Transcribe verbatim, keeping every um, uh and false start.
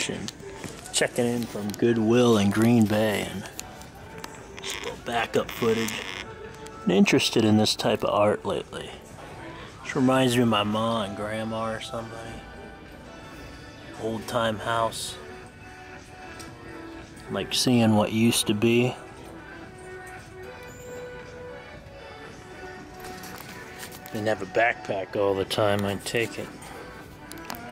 fishing. Checking in from Goodwill in Green Bay and just a little backup footage. Been interested in this type of art lately. This reminds me of my mom and grandma or somebody. Old time house. Like seeing what used to be. Didn't have a backpack all the time, I'd take it.